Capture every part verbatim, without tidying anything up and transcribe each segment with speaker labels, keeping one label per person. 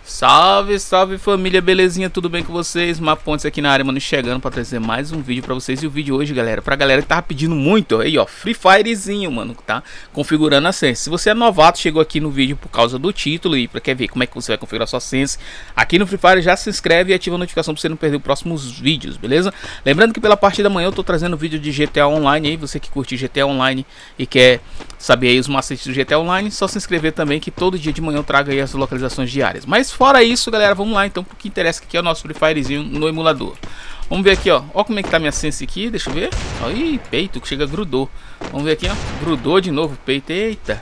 Speaker 1: Salve, salve família, belezinha, tudo bem com vocês? Mapontes aqui na área, mano, chegando pra trazer mais um vídeo pra vocês. E o vídeo hoje, galera, pra galera que tava pedindo muito, aí ó, Free Firezinho, mano, tá? Configurando a sense. Se você é novato, chegou aqui no vídeo por causa do título e pra quer ver como é que você vai configurar sua sense aqui no Free Fire, já se inscreve e ativa a notificação pra você não perder os próximos vídeos, beleza? Lembrando que pela parte da manhã eu tô trazendo vídeo de G T A Online aí, você que curte G T A Online e quer saber aí os macetes do G T A Online, só se inscrever também, que todo dia de manhã eu trago aí as localizações diárias. Mas fora isso, galera, vamos lá então pro que interessa, que aqui é o nosso Free Firezinho no emulador. Vamos ver aqui, ó. Ó como é que tá minha sense aqui, deixa eu ver. Ó, ih, peito, que chega, grudou. Vamos ver aqui, ó. Grudou de novo o peito, eita.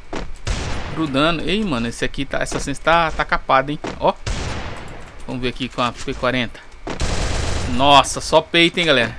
Speaker 1: Grudando. Ei, mano, esse aqui tá, essa sense tá, tá capada, hein. Ó. Vamos ver aqui com a P quarenta. Nossa, só peito, hein, galera.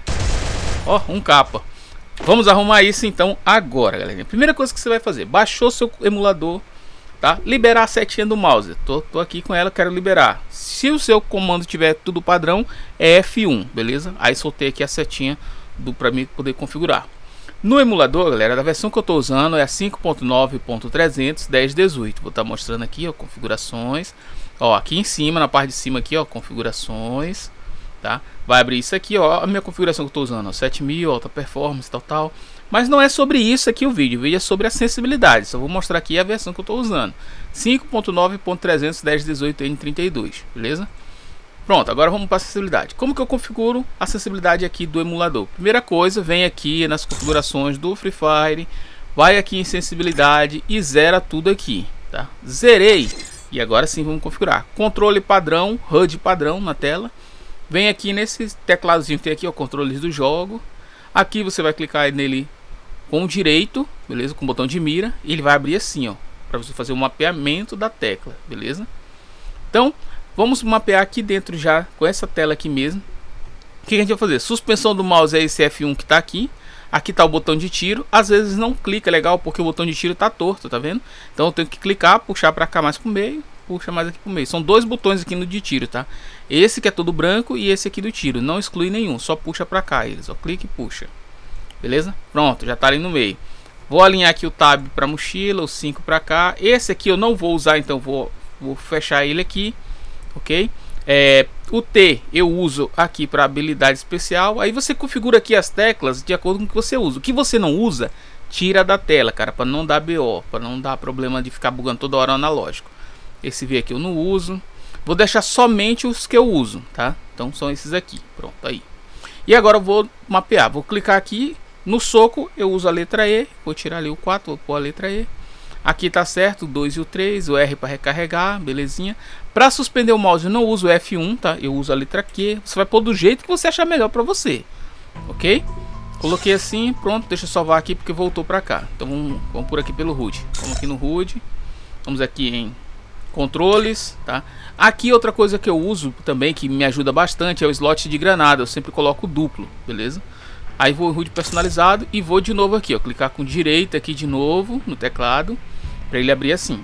Speaker 1: Ó, um capa. Vamos arrumar isso então agora, galera. Primeira coisa que você vai fazer, baixou seu emulador, tá? Liberar a setinha do mouse. Tô, tô aqui com ela, quero liberar. Se o seu comando tiver tudo padrão, é F um, beleza? Aí soltei aqui a setinha do para mim poder configurar. No emulador, galera, da versão que eu tô usando é a cinco ponto nove ponto trezentos ponto dez ponto dezoito. Vou estar tá mostrando aqui, ó, configurações. Ó, aqui em cima, na parte de cima aqui, ó, configurações. Tá? Vai abrir isso aqui, ó, a minha configuração que eu tô usando, ó, sete mil, alta performance, tal, tal. Mas não é sobre isso aqui o vídeo, o vídeo é sobre a sensibilidade. Só vou mostrar aqui a versão que eu tô usando, cinco ponto nove ponto trezentos ponto dez ponto dezoito N trinta e dois, beleza? Pronto, agora vamos para a sensibilidade. Como que eu configuro a sensibilidade aqui do emulador? Primeira coisa, vem aqui nas configurações do Free Fire, vai aqui em sensibilidade e zera tudo aqui, tá? Zerei, e agora sim vamos configurar. Controle padrão, H U D padrão na tela. Vem aqui nesse tecladozinho que tem aqui, ó, controles do jogo. Aqui você vai clicar nele com o direito, beleza? Com o botão de mira. E ele vai abrir assim, ó, para você fazer o mapeamento da tecla, beleza? Então, vamos mapear aqui dentro já, com essa tela aqui mesmo. O que a gente vai fazer? Suspensão do mouse é esse F um que tá aqui. Aqui tá o botão de tiro. Às vezes não clica legal porque o botão de tiro tá torto, tá vendo? Então eu tenho que clicar, puxar para cá mais pro meio. Puxa mais aqui pro meio. São dois botões aqui no de tiro, tá? Esse que é todo branco e esse aqui do tiro. Não exclui nenhum, só puxa pra cá eles. Ó, clica e puxa. Beleza? Pronto, já tá ali no meio. Vou alinhar aqui o tab pra mochila, o cinco pra cá. Esse aqui eu não vou usar, então vou, vou fechar ele aqui. Ok? É, o T eu uso aqui para habilidade especial. Aí você configura aqui as teclas de acordo com o que você usa. O que você não usa, tira da tela, cara, para não dar B O, para não dar problema de ficar bugando toda hora o analógico. Esse V aqui eu não uso. Vou deixar somente os que eu uso, tá? Então são esses aqui. Pronto, aí. E agora eu vou mapear. Vou clicar aqui no soco, eu uso a letra E. Vou tirar ali o quatro, vou pôr a letra E. Aqui tá certo, o dois e o três, o R para recarregar, belezinha. Para suspender o mouse eu não uso o F um, tá? Eu uso a letra Q. Você vai pôr do jeito que você achar melhor para você. OK? Coloquei assim, pronto, deixa eu salvar aqui porque voltou para cá. Então vamos, vamos por aqui pelo H U D. Vamos aqui no H U D. Vamos aqui em controles, tá? Aqui outra coisa que eu uso também que me ajuda bastante é o slot de granada. Eu sempre coloco duplo, beleza? Aí vou H U D personalizado e vou de novo aqui, ó, clicar com direita aqui de novo no teclado para ele abrir assim.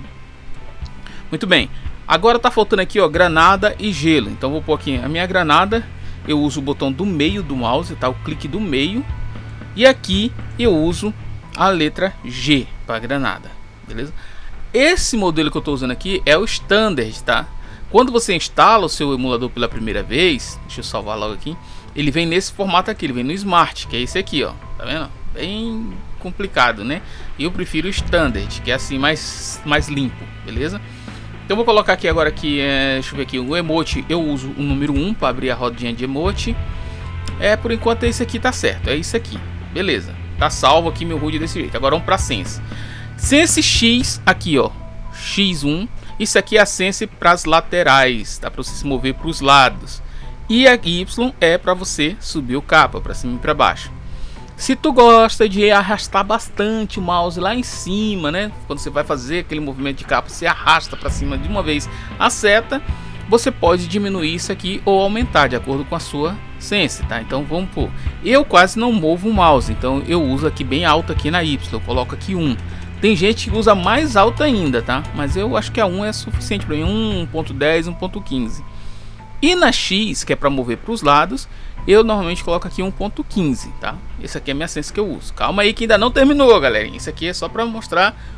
Speaker 1: Muito bem. Agora tá faltando aqui, ó, granada e gelo. Então vou pôr aqui a minha granada. Eu uso o botão do meio do mouse, tá? O clique do meio. E aqui eu uso a letra G para granada, beleza? Esse modelo que eu estou usando aqui é o Standard, tá? Quando você instala o seu emulador pela primeira vez, deixa eu salvar logo aqui, ele vem nesse formato aqui, ele vem no Smart, que é esse aqui, ó, tá vendo? Bem complicado, né? E eu prefiro o Standard, que é assim, mais, mais limpo, beleza? Então eu vou colocar aqui agora aqui, é, deixa eu ver aqui, o emote, eu uso o número um para abrir a rodinha de emote. É, por enquanto esse aqui tá certo, é isso aqui, beleza? Tá salvo aqui meu H U D desse jeito. Agora vamos para Sense. Sense X aqui, ó, X um, isso aqui é a Sense para as laterais, tá? Para você se mover para os lados. E a Y é para você subir o capa para cima e para baixo. Se tu gosta de arrastar bastante o mouse lá em cima, né? Quando você vai fazer aquele movimento de capa, você arrasta para cima de uma vez a seta. Você pode diminuir isso aqui ou aumentar de acordo com a sua Sense, tá? Então vamos pôr. Eu quase não movo o mouse, então eu uso aqui bem alto aqui na Y. Eu coloco aqui um. Tem gente que usa mais alto ainda, tá? Mas eu acho que a um é suficiente para mim, um ponto dez, um ponto quinze. E na X, que é para mover para os lados, eu normalmente coloco aqui um ponto quinze, tá? Esse aqui é a minha sense que eu uso. Calma aí que ainda não terminou, galerinha. Isso aqui é só para mostrar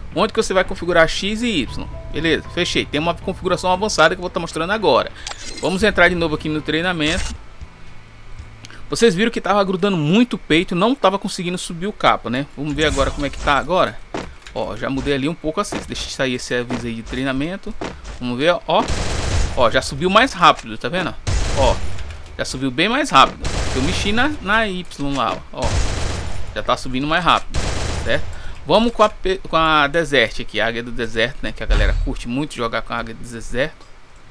Speaker 1: onde que você vai configurar X e Y. Beleza, fechei. Tem uma configuração avançada que eu vou estar mostrando agora. Vamos entrar de novo aqui no treinamento. Vocês viram que tava grudando muito o peito, não tava conseguindo subir o capa, né? Vamos ver agora como é que tá agora. Ó, já mudei ali um pouco assim. Deixa eu sair esse aviso aí de treinamento. Vamos ver, ó. Ó, já subiu mais rápido, tá vendo? Ó, já subiu bem mais rápido. Eu mexi na, na Y lá, ó. Já tá subindo mais rápido, certo? Vamos com a, com a Desert aqui, a águia do deserto, né? Que a galera curte muito jogar com a águia do deserto.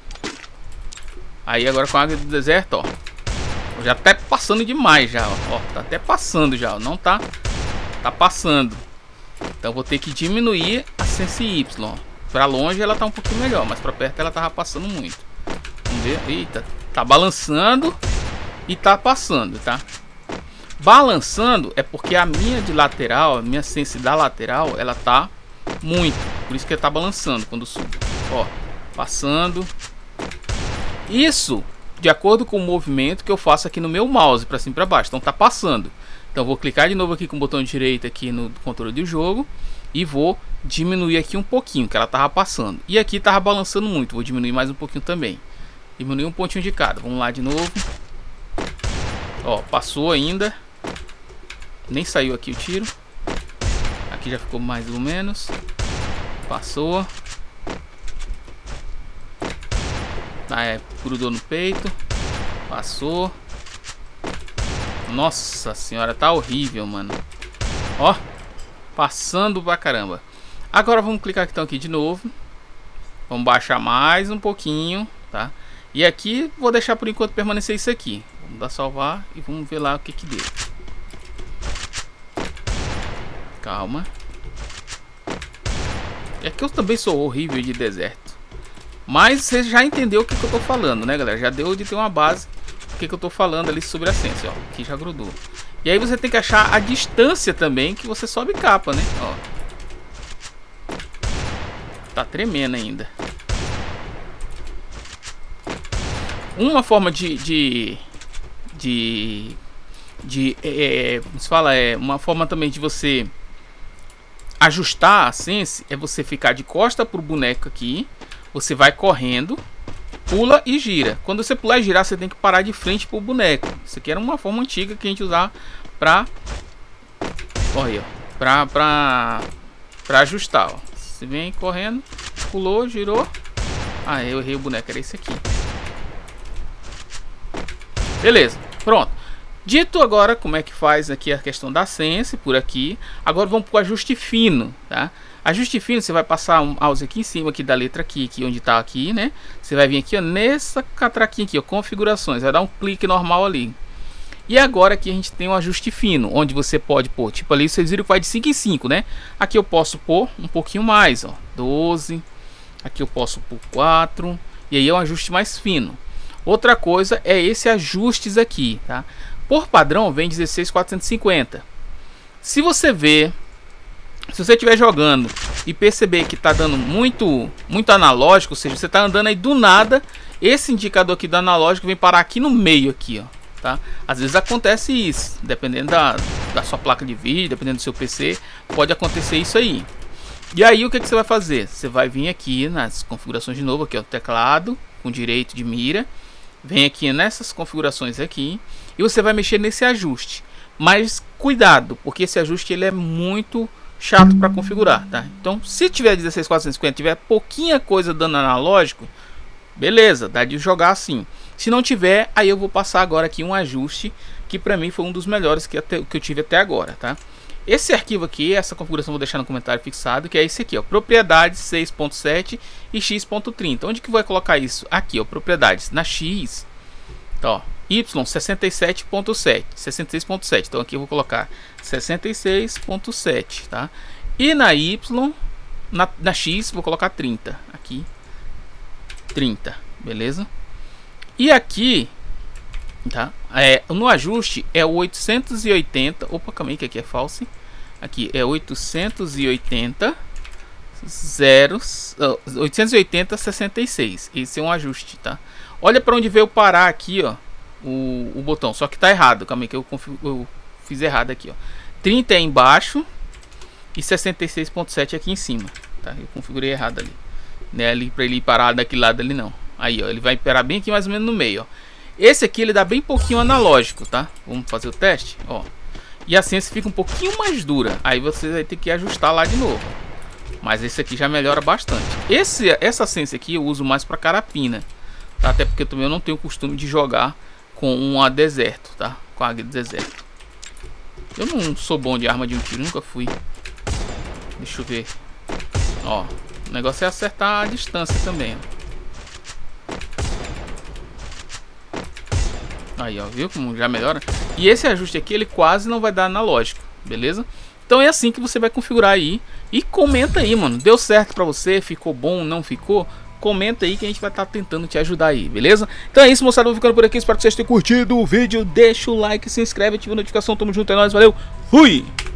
Speaker 1: Aí agora com a águia do deserto, ó. Já tá passando demais já, ó. Ó, tá até passando já, ó. Não tá, tá passando. Então vou ter que diminuir a Sense Y. Pra longe ela tá um pouquinho melhor, mas pra perto ela tava passando muito. Vamos ver. Eita, tá balançando e tá passando, tá? Balançando é porque a minha de lateral, a minha Sense da lateral, ela tá muito. Por isso que ela tá balançando quando subo. Ó, passando. Isso de acordo com o movimento que eu faço aqui no meu mouse, para cima e para baixo. Então tá passando. Então vou clicar de novo aqui com o botão direito aqui no controle do jogo e vou diminuir aqui um pouquinho, que ela tava passando. E aqui tava balançando muito, vou diminuir mais um pouquinho também. Diminuir um pontinho de cada. Vamos lá de novo. Ó, passou ainda. Nem saiu aqui o tiro. Aqui já ficou mais ou menos. Passou. Ah, é, grudou no peito. Passou. Nossa senhora, tá horrível, mano. Ó, passando pra caramba. Agora vamos clicar aqui, então, aqui de novo. Vamos baixar mais um pouquinho, tá? E aqui vou deixar por enquanto permanecer isso aqui. Vamos dar salvar e vamos ver lá o que que deu. Calma. É que eu também sou horrível de deserto. Mas você já entendeu o que, que eu tô falando, né, galera? Já deu de ter uma base o que, que eu tô falando ali sobre a Sense, ó. Aqui já grudou. E aí você tem que achar a distância também que você sobe capa, né? Ó. Tá tremendo ainda. Uma forma de... de... de... de é, como se fala? É uma forma também de você ajustar a Sense é você ficar de costa pro boneco aqui. Você vai correndo, pula e gira. Quando você pular e girar, você tem que parar de frente pro boneco. Isso aqui era uma forma antiga que a gente usava pra... Olha, ó, pra, pra, pra ajustar, ó. Você vem correndo, pulou, girou. Ah, eu errei o boneco, era esse aqui. Beleza, pronto. Dito agora como é que faz aqui a questão da Sense por aqui. Agora vamos pro ajuste fino, tá? Ajuste fino, você vai passar um mouse aqui em cima aqui da letra aqui, aqui onde tá aqui, né? Você vai vir aqui, ó, nessa catraquinha aqui, ó, configurações, vai dar um clique normal ali. E agora aqui a gente tem um ajuste fino, onde você pode pôr, tipo ali, vocês viram que vai de cinco em cinco, né? Aqui eu posso pôr um pouquinho mais, ó, doze. Aqui eu posso pôr quatro. E aí é um ajuste mais fino. Outra coisa é esse ajustes aqui, tá? Por padrão vem dezesseis quatrocentos e cinquenta. Se você ver, se você estiver jogando e perceber que está dando muito muito analógico, ou seja, você está andando aí do nada, esse indicador aqui do analógico vem parar aqui no meio aqui, ó, tá? Às vezes acontece isso, dependendo da, da sua placa de vídeo, dependendo do seu P C, pode acontecer isso aí. E aí o que, que você vai fazer? Você vai vir aqui nas configurações de novo, aqui ó, teclado com direito de mira, vem aqui nessas configurações aqui e você vai mexer nesse ajuste. Mas cuidado, porque esse ajuste ele é muito chato para configurar, tá? Então, se tiver dezesseis quatrocentos e cinquenta, tiver pouquinha coisa dando analógico, beleza, dá de jogar assim. Se não tiver, aí eu vou passar agora aqui um ajuste que para mim foi um dos melhores que, até, que eu tive até agora, tá? Esse arquivo aqui, essa configuração eu vou deixar no comentário fixado, que é esse aqui, ó, propriedades seis ponto sete e x ponto trinta. Onde que vai colocar isso? Aqui, ó, propriedades, na X, tá, ó, Y sessenta e sete ponto sete, sessenta e seis ponto sete. Então aqui eu vou colocar sessenta e seis ponto sete, tá? E na Y, na, na X, vou colocar trinta, aqui, trinta, beleza? E aqui, tá? É, no ajuste é o oitocentos e oitenta. Opa, calma aí que aqui é falso. Aqui é oitocentos e oitenta zero, oitocentos e oitenta sessenta e seis. Esse é um ajuste, tá? Olha para onde veio parar aqui, ó, o, o botão. Só que tá errado. Calma aí que eu, eu fiz errado aqui, ó. trinta é embaixo e sessenta e seis ponto sete aqui em cima, tá? Eu configurei errado ali, né? Ali para ele ir parar daquele lado ali não. Aí, ó, ele vai parar bem aqui mais ou menos no meio, ó. Esse aqui ele dá bem pouquinho analógico, tá? Vamos fazer o teste, ó. E a sense fica um pouquinho mais dura. Aí você vai ter que ajustar lá de novo. Mas esse aqui já melhora bastante. Esse, essa sense aqui eu uso mais para carapina, tá? Até porque também eu não tenho o costume de jogar com uma deserto, tá? Com a águia de deserto. Eu não sou bom de arma de um tiro, nunca fui. Deixa eu ver. Ó, o negócio é acertar a distância também, ó. Aí, ó, viu como já melhora? E esse ajuste aqui, ele quase não vai dar analógico, beleza? Então é assim que você vai configurar aí. E comenta aí, mano, deu certo pra você? Ficou bom, não ficou? Comenta aí que a gente vai estar tá tentando te ajudar aí, beleza? Então é isso, moçada, vou ficando por aqui. Espero que vocês tenham curtido o vídeo. Deixa o like, se inscreve, ativa a notificação. Tamo junto, é nóis, valeu, fui!